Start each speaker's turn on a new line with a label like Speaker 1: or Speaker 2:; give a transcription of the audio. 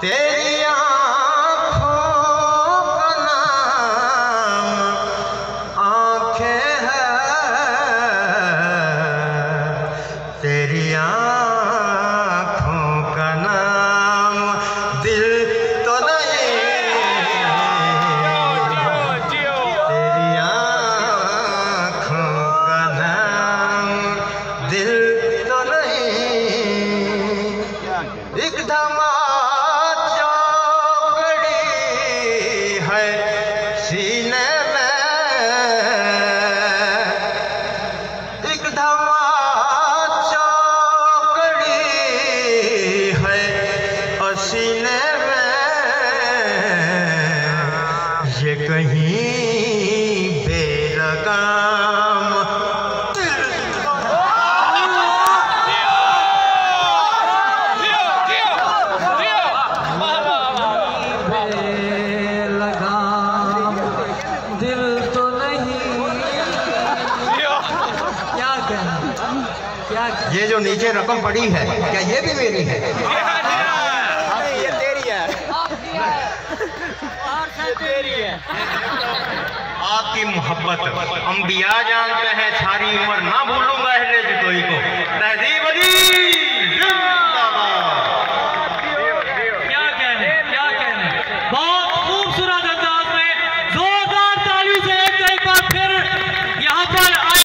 Speaker 1: तेरी आँखों का नाम आँखें हैं, तेरी आँखों का नाम दिल तो नहीं, तेरी आँखों का नाम दिल तो नहीं। एक धमा सीने में एक धमा चौकड़ी है और सीने में ये कहीं बेलगाम ये जो नीचे रकम पड़ी है क्या ये भी मेरी है?
Speaker 2: ये तेरी है।
Speaker 1: आपकी मोहब्बत अंबिया जानते हैं, सारी उम्र ना भूलूंगा अहले जितोई को। तहजीब अली।